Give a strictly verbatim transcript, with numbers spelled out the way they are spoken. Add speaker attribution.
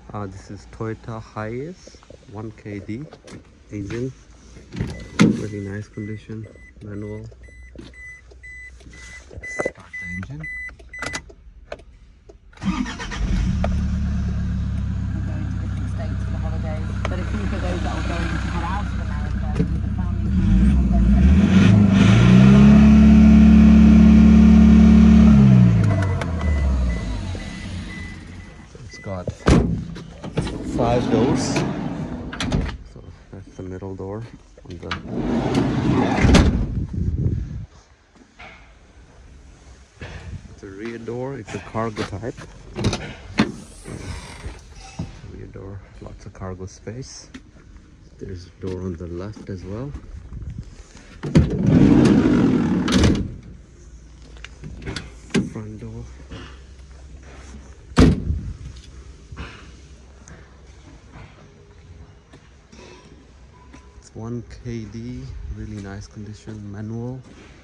Speaker 1: Uh, this is Toyota Hiace one K D engine, really nice condition, manual. Start the engine.
Speaker 2: We're going to different states for the holidays, but it's all for those that are going to head out of America with the family and
Speaker 1: So it's got five doors. So that's the middle door on the back. The rear door, it's a cargo type. Rear door, lots of cargo space. There's a door on the left as well. Front door. It's one K D, really nice condition, manual.